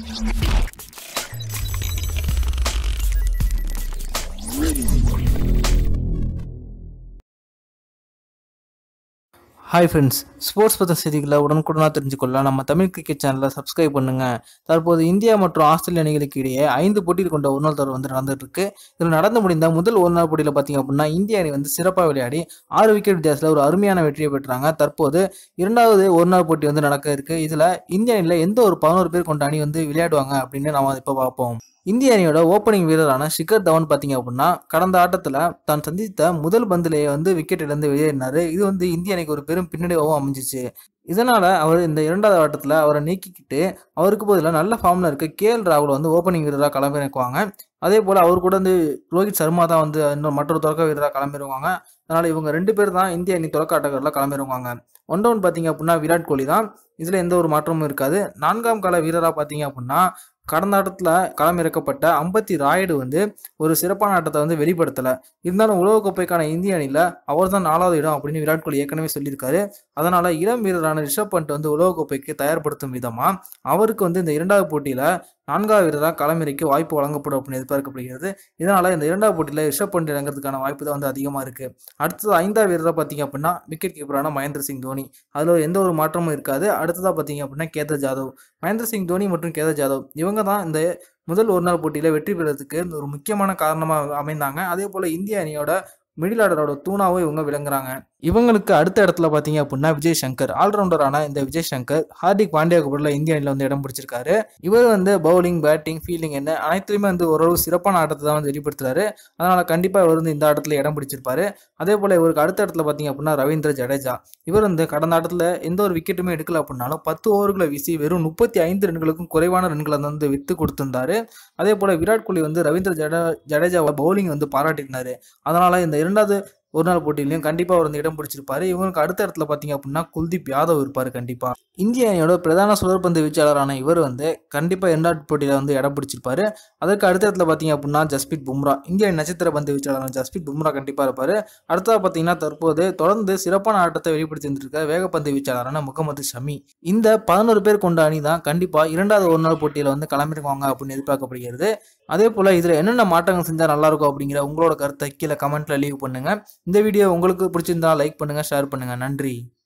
Hi friends, sports பற்றின செய்திகளை உடனுக்குடனாக தெரிஞ்சுக்கொள்ள நம்ம தமிழ் கிரிக்கெட் சேனலை சப்ஸ்கிரைப் பண்ணுங்க. தற்போது இந்தியா மற்றும் ஆஸ்திரேலிய அணிகளுக்கு இடையே 5 போட்டிகள் கொண்ட ஒருநாள் தொடர் நடந்துட்டு இருக்கு. இதில் நடந்து முடிந்த முதல் ஒருநாள் போட்டியில் பார்த்தீங்க அப்படின்னா இந்திய அணி சிறப்பாக விளையாடி 6 விக்கெட் வித்தியாசத்தில் ஒரு அருமையான வெற்றியை பெற்றாங்க. தற்போது இரண்டாவது ஒருநாள் போட்டி நடக்க இருக்கு. இதில் இந்திய அணியில் எந்த ஒரு 11 பேர் கொண்ட அணி விளையாடுவாங்க அப்படின்னு நாம இப்போ பார்ப்போம். இந்திய அணியோட ஓப்பனிங் வீரரான ஷிகர் தவன் பார்த்தீங்க அப்படின்னா கடந்த ஆட்டத்தில் தான் சந்தித்த முதல் பந்திலேயே விக்கெட் இழந்து வெளியேறினாரு. இது இந்திய அணிக்கு ஒரு பெரும் பின்னடைவாகவும் அமைஞ்சிச்சு. இதனால அவர் இந்த இரண்டாவது ஆட்டத்தில் அவரை நீக்கிக்கிட்டு அவருக்கு பதிலாக நல்ல ஃபார்ம்ல இருக்க KL ராகுல் ஓப்பனிங் வீரராக களமிறக்குவாங்க. அதே போல அவர் கூட ரோஹித் சர்மா தான் இன்னும் மற்றொரு தொடக்க வீரராக களமிறங்குவாங்க. அதனால இவங்க 2 பேர் தான் இந்திய அணி தொடக்க ஆட்டக்காரர்ல களமிறங்குவாங்க. 1 டவுன் பார்த்தீங்க அப்படின்னா விராட் கோலி தான். இதுல எந்த ஒரு மாற்றமும் இருக்காது. 4ஆம் கால வீரராக பார்த்தீங்க அப்படின்னா கடந்த ஆட்டத்தில் களமிறக்கப்பட்ட அம்பத்தி ராயுடு ஒரு சிறப்பான ஆட்டத்தை வெளிப்படுத்தலை. இருந்தாலும் உலகக்கோப்பைக்கான இந்திய அணியில் அவர் தான் 4வது இடம் அப்படின்னு விராட் கோலி ஏற்கனவே சொல்லியிருக்காரு. அதனால இளம் வீரரான ரிஷப் பண்ட் உலகக்கோப்பைக்கு தயார்படுத்தும் விதமா அவருக்கு இந்த இரண்டாவது போட்டியில 4வது வீரராக களமிறக்க வாய்ப்பு வழங்கப்படும் அப்படின்னு எதிர்பார்க்கப்படுகிறது. இதனால இந்த இரண்டாவது போட்டியில ரிஷப் பண்ட் இறங்கிறதுக்கான வாய்ப்பு தான் அதிகமா இருக்கு. அடுத்தது 5வது வீரராக பார்த்தீங்க அப்படின்னா விக்கெட் கீப்பரான மகேந்திர சிங் தோனி. அதுல எந்த ஒரு மாற்றமும் இருக்காது. அடுத்ததா பார்த்தீங்க அப்படின்னா கேதர் ஜாதவ். மகேந்திர சிங் தோனி மற்றும் கேதர் ஜாதவ் இவங்க தான் இந்த முதல் ஒரு நாள் போட்டியில வெற்றி பெறதுக்கு ஒரு முக்கியமான காரணமா அமைந்தாங்க. அதே போல இந்திய அணியோட மிடில் ஆர்டரோட தூணாவும் இவங்க விளங்குறாங்க. இவங்களுக்கு அடுத்த இடத்துல பார்த்தீங்க அப்படின்னா விஜய் சங்கர். ஆல்ரவுண்டரான இந்த விஜய் சங்கர் ஹார்திக் பாண்டியாவுக்கு பதிலாக இந்திய அணியில் இடம் பிடிச்சிருக்காரு. இவர் பவுலிங், பேட்டிங், ஃபீல்டிங் என்ன அனைத்துலையுமே ஓரளவு சிறப்பான ஆட்டத்தை தான் வெளிப்படுத்துறாரு. அதனால கண்டிப்பா இவர் இந்த ஆட்டத்தில் இடம் பிடிச்சிருப்பாரு. அதே போல இவருக்கு அடுத்த இடத்துல பார்த்தீங்க அப்படின்னா ரவீந்திர ஜடேஜா. இவர் கடந்த ஆட்டத்தில் எந்த ஒரு விக்கெட்டுமே எடுக்கல அப்படின்னாலும் 10 ஓவர்களை வீசி வெறும் 35 ரன்களுக்கும் குறைவான ரன்களை விட்டு கொடுத்திருந்தாரு. அதே போல விராட் கோலி ரவீந்திர ஜடேஜாவை பவுலிங் பாராட்டினாரு. அதனால இந்த இரண்டாவது ஒரு நாள் போட்டியிலையும் கண்டிப்பா அவர் இடம் பிடிச்சிருப்பாரு. இவங்களுக்கு அடுத்த இடத்துல பாத்தீங்க அப்படின்னா குல்தீப் யாதவ் இருப்பாரு. கண்டிப்பா இந்திய அணியோட பிரதான சுழற்பந்து வீச்சாளரான இவர் கண்டிப்பா இரண்டாவது போட்டியில இடம் பிடிச்சிருப்பாரு. அதற்கு அடுத்த இடத்துல பாத்தீங்க அப்படின்னா ஜஸ்பிரித் பும்ரா. இந்திய அணி நட்சத்திர பந்து வீச்சாளரான ஜஸ்பிரித் பும்ரா கண்டிப்பா இருப்பாரு. அடுத்ததா பாத்தீங்கன்னா தற்போது தொடர்ந்து சிறப்பான ஆட்டத்தை வெளிப்படுத்தி இருந்திருக்க வேகப்பந்து வீச்சாளரான முகமது ஷமி. இந்த 11 பேர் கொண்ட அணி தான் கண்டிப்பா இரண்டாவது ஒரு நாள் போட்டியில களமிறங்குவாங்க அப்படின்னு எதிர்பார்க்கப்படுகிறது. அதே போல இதுல என்னென்ன மாற்றங்கள் செஞ்சா நல்லா இருக்கும் அப்படிங்கிற உங்களோட கருத்தை கீழே கமெண்ட்ல லீவ் பண்ணுங்க. இந்த வீடியோ உங்களுக்கு பிடிச்சிருந்தா லைக் பண்ணுங்க, ஷேர் பண்ணுங்க. நன்றி.